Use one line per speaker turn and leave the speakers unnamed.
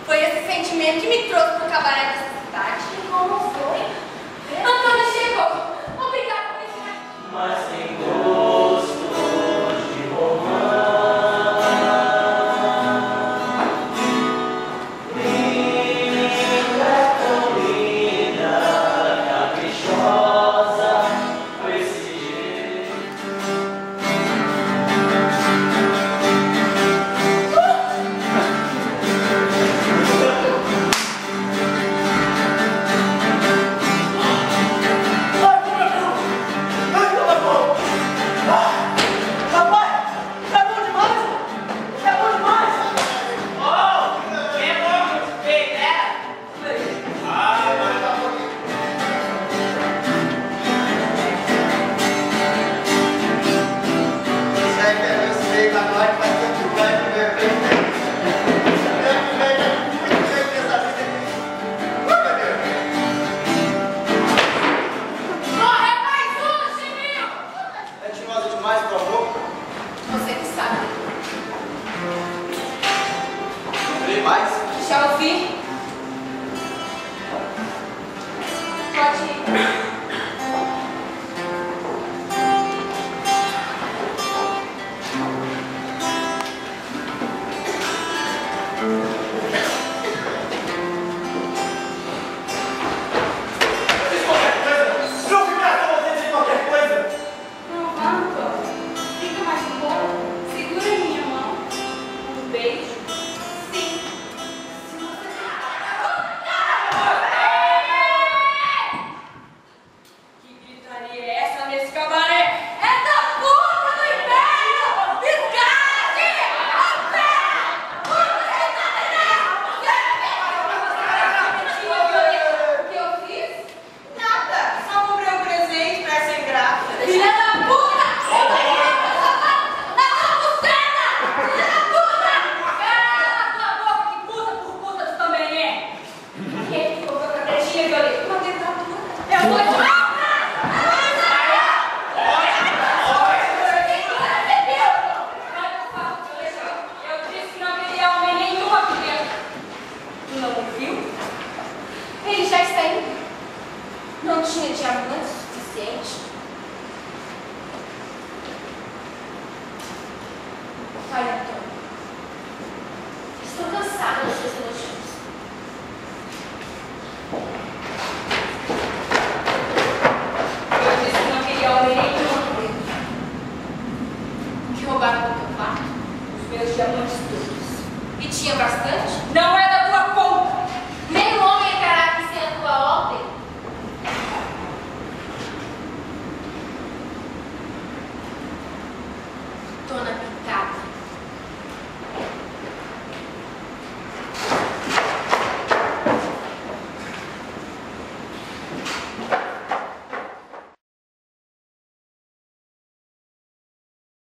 Foi esse sentimento que me trouxe pro cabaré dessa cidade. E como foi? Antônio chegou. Obrigada por estar aqui.
Mas tem gosto de romance. Linda, tão linda, caprichosa, com esse jeito.
Você que sabe.
Mais?
Já ouvi? Pode ir.
Fiz qualquer coisa? Não ficar com você sem qualquer coisa!
Não vá, Antônio. Fica mais um pouco. Segura em minha mão. Um beijo. Sim. Se você... Que gritaria é essa nesse cabaré? É da puta do inferno! Desgaste! A pé! O que eu fiz?
Nada, só comprei um presente pra essa ingrata.
Filha da puta! Na sua buceta! Filha da puta! Cala tua boca, que puta por puta tu também é! Quem que comprou pra cretinha, Violeta? Uma dentadura. Eu vou te... Eu disse que não queria homem nenhum aqui dentro. Tu não ouviu? Ele já está indo. Não tinha diamante suficiente. Pai Antônio, estou cansada dos seus elogios. Eu disse que não queria homem nenhum aqui dentro. Que roubaram do teu quarto os meus diamantes todos. E tinha bastante? Não é